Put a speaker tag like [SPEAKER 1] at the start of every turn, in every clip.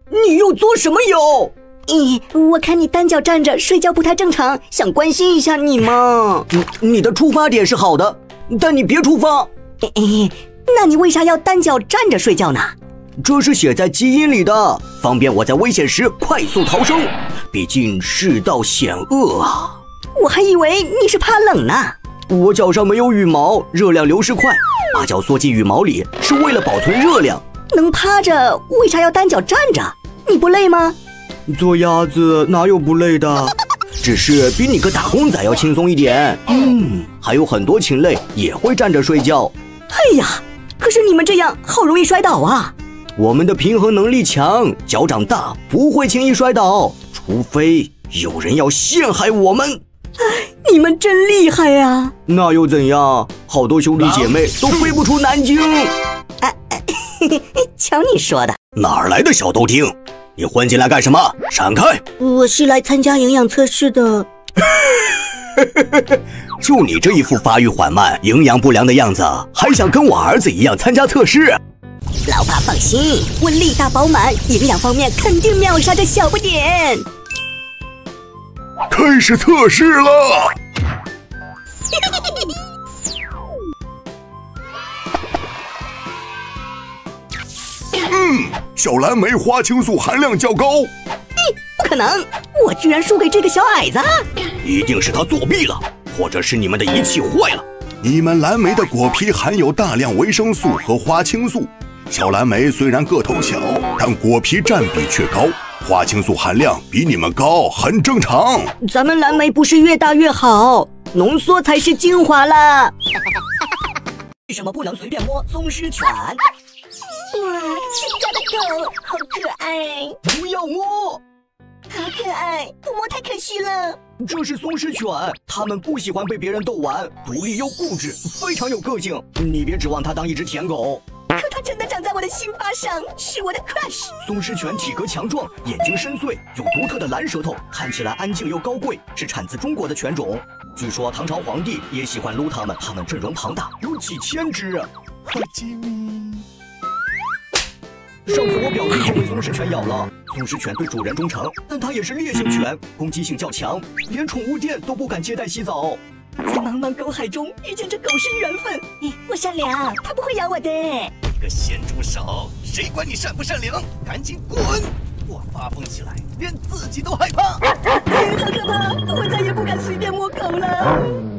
[SPEAKER 1] 你又作什么妖？
[SPEAKER 2] 我看你单脚站着睡觉不太正常，想关心一下你嘛。
[SPEAKER 1] 你的出发点是好的，但你别出发。
[SPEAKER 2] 那你为啥要单脚站着睡觉呢？
[SPEAKER 1] 这是写在基因里的，方便我在危险时快速逃生。毕竟世道险恶啊。
[SPEAKER 2] 我还以为你是怕冷呢。
[SPEAKER 1] 我脚上没有羽毛，热量流失快，把脚缩进羽毛里是为了保存热量。
[SPEAKER 2] 能趴着，为啥要单脚站着？你不累吗？
[SPEAKER 1] 做鸭子哪有不累的？只是比你个打工仔要轻松一点。还有很多禽类也会站着睡觉。
[SPEAKER 2] 哎呀，可是你们这样好容易摔倒啊。
[SPEAKER 1] 我们的平衡能力强，脚长大，不会轻易摔倒，除非有人要陷害我们。
[SPEAKER 2] 你们真厉害呀！
[SPEAKER 1] 那又怎样？好多兄弟姐妹都飞不出南京。
[SPEAKER 2] 瞧你说的。
[SPEAKER 1] 哪儿来的小豆丁？你混进来干什么？闪开！
[SPEAKER 2] 我是来参加营养测试的。
[SPEAKER 1] 就你这一副发育缓慢、营养不良的样子，还想跟我儿子一样参加测试？
[SPEAKER 2] 老爸放心，我力大饱满，营养方面肯定秒杀这小不点。
[SPEAKER 3] 开始测试了。小蓝莓花青素含量较高。
[SPEAKER 2] 不可能，我居然输给这个小矮子。
[SPEAKER 1] 一定是他作弊了，或者是你们的仪器坏了。
[SPEAKER 3] 你们蓝莓的果皮含有大量维生素和花青素，小蓝莓虽然个头小，但果皮占比却高，花青素含量比你们高，很正常。
[SPEAKER 2] 咱们蓝莓不是越大越好，浓缩才是精华啦。为什么不能随便摸松狮犬？哇，新家的狗好可爱！
[SPEAKER 1] 不要摸，
[SPEAKER 2] 好可爱，不摸太可惜了。
[SPEAKER 1] 这是松狮犬，它们不喜欢被别人逗玩，独立又固执，非常有个性。你别指望它当一只舔狗。
[SPEAKER 2] 可它真的长在我的心巴上，是我的 crush。
[SPEAKER 1] 松狮犬体格强壮，眼睛深邃，有独特的蓝舌头，看起来安静又高贵，是产自中国的犬种。据说唐朝皇帝也喜欢撸它们，它们阵容庞大，有几千只。
[SPEAKER 3] 好机密。
[SPEAKER 1] 上次我表弟就被松狮犬咬了。松狮犬对主人忠诚，但它也是烈性犬，攻击性较强，连宠物店都不敢接待洗澡。
[SPEAKER 2] 在茫茫狗海中遇见这狗是缘分。我善良，它不会咬我的。
[SPEAKER 4] 你个咸猪手，谁管你善不善良？赶紧滚！我发疯起来，连自己都害怕。
[SPEAKER 2] 好可怕！我再也不敢随便摸狗了。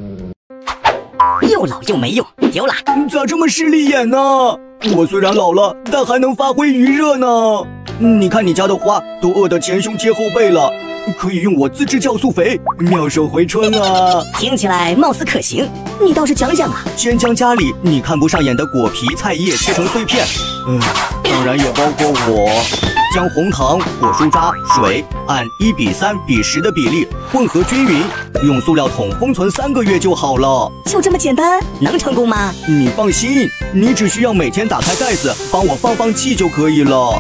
[SPEAKER 2] 又老又没用，丢了。
[SPEAKER 1] 咋这么势利眼呢？我虽然老了，但还能发挥余热呢。你看你家的花都饿得前胸贴后背了，可以用我自制酵素肥，妙手回春啊！
[SPEAKER 2] 听起来貌似可行，你倒是讲讲啊！
[SPEAKER 1] 先将家里你看不上眼的果皮、菜叶切成碎片，当然也包括我。将红糖、果蔬渣、水按1:3:10的比例混合均匀，用塑料桶封存3个月就好了。
[SPEAKER 2] 就这么简单，能成功吗？
[SPEAKER 1] 你放心，你只需要每天打开盖子，帮我放气就可以了。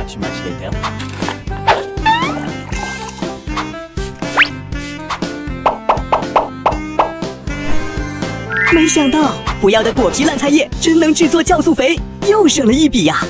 [SPEAKER 2] 没想到不要的果皮烂菜叶真能制作酵素肥，又省了一笔呀！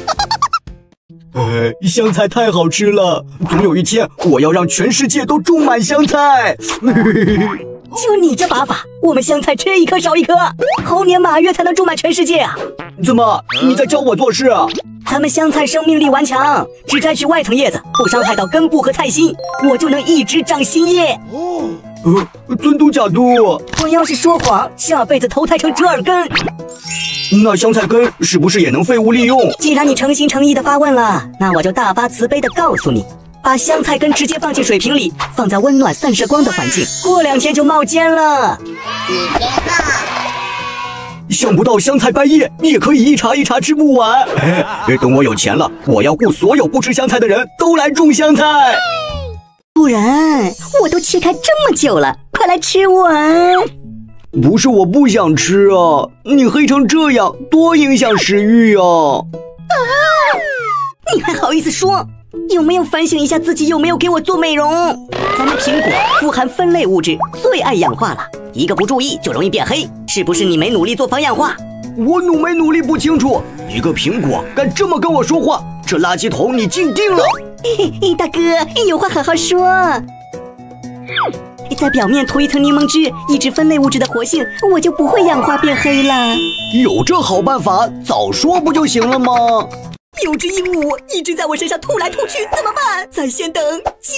[SPEAKER 1] 香菜太好吃了，总有一天我要让全世界都种满香菜。
[SPEAKER 2] 就你这把法，我们香菜吃一颗少一颗，猴年马月才能种满全世界啊！
[SPEAKER 1] 怎么，你在教我做事啊？
[SPEAKER 2] 咱们香菜生命力顽强，只摘取外层叶子，不伤害到根部和菜心，我就能一直长新叶。
[SPEAKER 1] 真嘟假嘟？
[SPEAKER 2] 我要是说谎，下辈子投胎成折耳根。
[SPEAKER 1] 那香菜根是不是也能废物利用？
[SPEAKER 2] 既然你诚心诚意的发问了，那我就大发慈悲的告诉你，把香菜根直接放进水瓶里，放在温暖散射光的环境，过2天就冒尖了。
[SPEAKER 1] 想不到香菜掰叶也可以一茬一茬吃不完。等我有钱了，我要雇所有不吃香菜的人都来种香菜。
[SPEAKER 2] 不然我都切开这么久了，快来吃完。
[SPEAKER 1] 不是我不想吃啊，你黑成这样多影响食欲啊！
[SPEAKER 2] 你还好意思说？有没有反省一下自己有没有给我做美容？咱们苹果富含酚类物质，最爱氧化了，一个不注意就容易变黑，是不是你没努力做防氧化？
[SPEAKER 1] 我没努力不清楚，一个苹果敢这么跟我说话，这垃圾桶你进定了！
[SPEAKER 2] 大哥，有话好好说。在表面涂一层柠檬汁，抑制分类物质的活性，我就不会氧化变黑了。
[SPEAKER 1] 有这好办法，早说不就行了吗？
[SPEAKER 2] 有只鹦鹉一直在我身上吐来吐去，怎么办？咱先等急。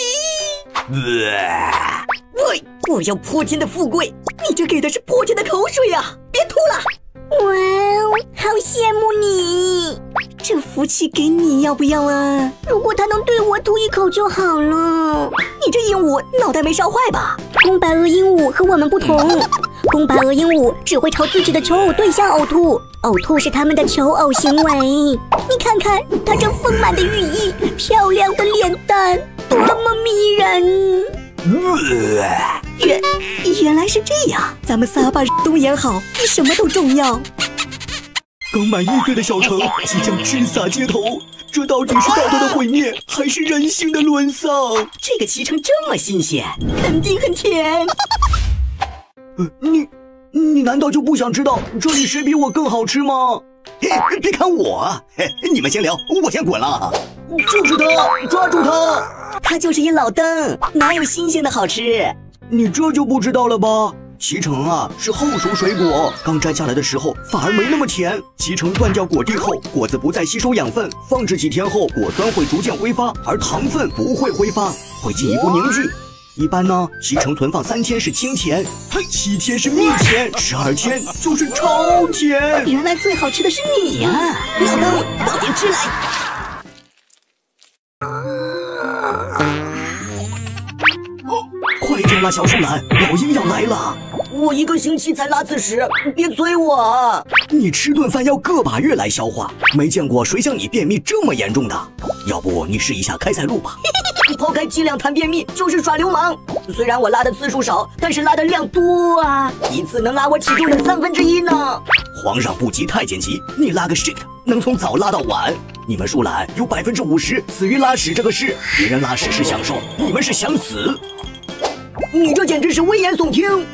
[SPEAKER 2] 我要泼天的富贵，你这给的是泼天的口水啊！别吐了。哇哦，好羡慕你，这福气给你要不要啊？如果他能对我吐一口就好了。你这鹦鹉脑袋没烧坏吧？公白额鹦鹉和我们不同，公白额鹦鹉只会朝自己的求偶对象呕吐，呕吐是他们的求偶行为。你看看它这丰满的羽翼，漂亮的脸蛋，多么迷人！原来是这样，咱们仨把都演好，比什么都重要。
[SPEAKER 1] 刚满1岁的小城即将驰洒街头，这到底是道德的毁灭，还是人性的沦丧？
[SPEAKER 2] 这个脐橙这么新鲜，肯定很甜。
[SPEAKER 1] 你难道就不想知道这里谁比我更好吃吗？
[SPEAKER 4] 别看我，你们先聊，我先滚了。
[SPEAKER 1] 就是他，抓住他！
[SPEAKER 2] 他就是一老登，哪有新鲜的好吃？
[SPEAKER 1] 你这就不知道了吧？脐橙啊，是后熟水果，刚摘下来的时候反而没那么甜。脐橙断掉果蒂后，果子不再吸收养分，放置几天后，果酸会逐渐挥发，而糖分不会挥发，会进一步凝聚。一般呢，脐橙存放3天是清甜，7天是蜜甜，12天就是超甜。
[SPEAKER 2] 原来最好吃的是你呀，老登，倒点汁来。
[SPEAKER 1] 快点啦，小树懒，老鹰要来了！
[SPEAKER 2] 我1个星期才拉次屎，别催我。
[SPEAKER 1] 你吃顿饭要个把月来消化，没见过谁像你便秘这么严重的。要不你试一下开塞露吧。
[SPEAKER 2] 抛开剂量谈便秘就是耍流氓。虽然我拉的次数少，但是拉的量多啊，一次能拉我体重的1/3呢。
[SPEAKER 1] 皇上不急太监急，你拉个 shit 能从早拉到晚。你们树懒有50%死于拉屎这个事，别人拉屎是享受，你们是想死。
[SPEAKER 2] 你这简直是危言耸听！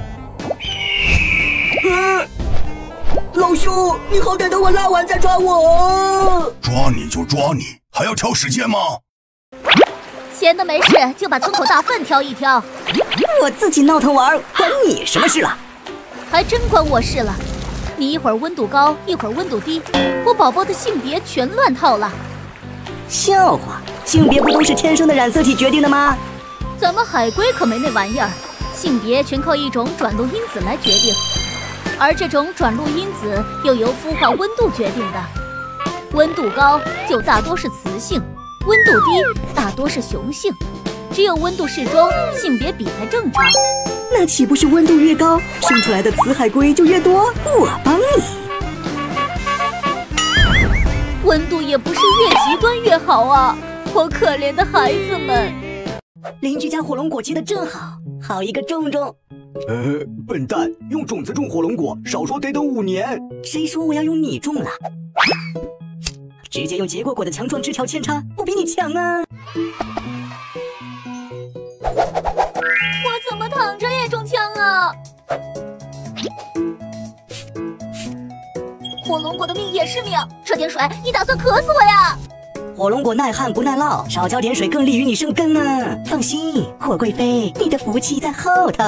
[SPEAKER 2] 老兄，你好歹等我拉完再抓我。
[SPEAKER 3] 抓你就抓你，还要挑时间吗？
[SPEAKER 5] 闲的没事就把村口大粪挑一挑。
[SPEAKER 2] 我自己闹腾玩，关你什么事了？
[SPEAKER 5] 还真关我事了。你一会儿温度高，一会儿温度低，我宝宝的性别全乱套了。
[SPEAKER 2] 笑话，性别不都是天生的染色体决定的吗？
[SPEAKER 5] 咱们海龟可没那玩意儿，性别全靠一种转录因子来决定，而这种转录因子又由孵化温度决定的。温度高就大多是雌性，温度低大多是雄性，只有温度适中，性别比才正常。
[SPEAKER 2] 那岂不是温度越高，生出来的雌海龟就越多？我帮你。
[SPEAKER 5] 温度也不是越极端越好啊，我可怜的孩子们。
[SPEAKER 2] 邻居家火龙果结得正好，好一个种种。
[SPEAKER 1] 笨蛋，用种子种火龙果，少说得等5年。
[SPEAKER 2] 谁说我要用你种了？直接用结过果的强壮枝条扦插，不比你强啊！
[SPEAKER 5] 我怎么躺着也中枪啊？火龙果的命也是命，这点水你打算渴死我呀？
[SPEAKER 2] 火龙果耐旱不耐涝，少浇点水更利于你生根啊！放心，霍贵妃，你的福气在后头。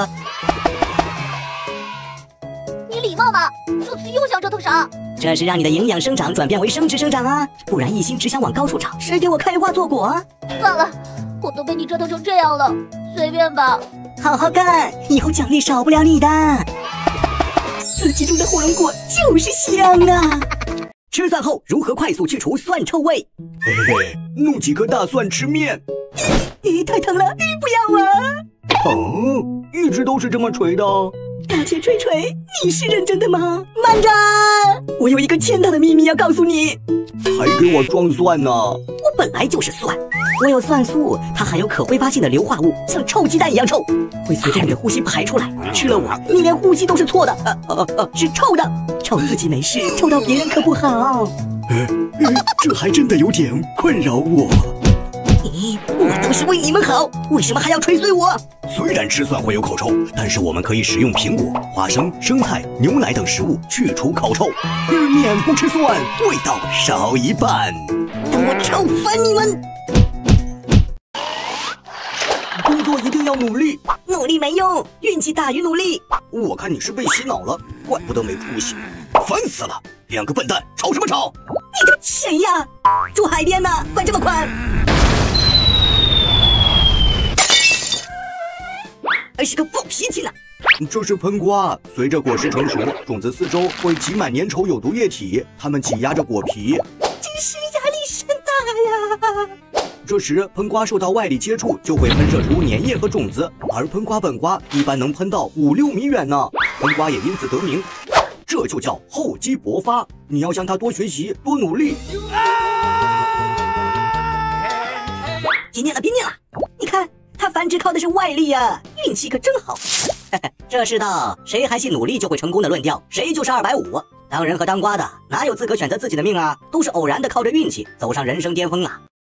[SPEAKER 5] 你礼貌吗？这次又想折腾啥？
[SPEAKER 2] 这是让你的营养生长转变为生殖生长啊！不然一心只想往高处长，谁给我开花做果啊？
[SPEAKER 5] 算了，我都被你折腾成这样了，随便吧。
[SPEAKER 2] 好好干，以后奖励少不了你的。自己种的火龙果就是香啊！
[SPEAKER 1] 吃饭后如何快速去除蒜臭味？嘿嘿，弄几颗大蒜吃面。
[SPEAKER 2] 太疼了，不要啊！
[SPEAKER 1] 疼，一直都是这么锤的。
[SPEAKER 2] 大姐锤锤，你是认真的吗？慢着，我有一个天大的秘密要告诉你。
[SPEAKER 1] 还给我装蒜呢？
[SPEAKER 2] 我本来就是蒜，我有蒜素，它含有可挥发性的硫化物，像臭鸡蛋一样臭，会随着你的呼吸排出来。吃了我，你连呼吸都是错的，是臭的。臭自己没事，臭到别人可不好。
[SPEAKER 1] 这还真的有点困扰我。
[SPEAKER 2] 我都是为你们好，为什么还要吹碎我？
[SPEAKER 1] 虽然吃蒜会有口臭，但是我们可以使用苹果、花生、生菜、牛奶等食物去除口臭。面不吃蒜，味道少一半。
[SPEAKER 2] 等我臭翻你们！
[SPEAKER 1] 定要努力。
[SPEAKER 2] 努力没用，运气大于努力。
[SPEAKER 1] 我看你是被洗脑了，怪不得没出息，烦死了！两个笨蛋，吵什么吵？
[SPEAKER 2] 你个谁呀？住海边呢，管这么宽？还是个暴脾气呢。
[SPEAKER 1] 这是喷瓜，随着果实成熟，种子四周会挤满粘稠有毒液体，它们挤压着果皮，
[SPEAKER 2] 真是压力山大呀！
[SPEAKER 1] 这时喷瓜受到外力接触，就会喷射出粘液和种子，而喷瓜本瓜一般能喷到5-6米远呢。喷瓜也因此得名，这就叫厚积薄发。你要向它多学习，多努力。
[SPEAKER 2] 别念了，别念了！你看它繁殖靠的是外力呀，运气可真好。这世道，谁还信努力就会成功的论调，谁就是250。当人和当瓜的哪有资格选择自己的命啊？都是偶然的靠着运气走上人生巅峰啊！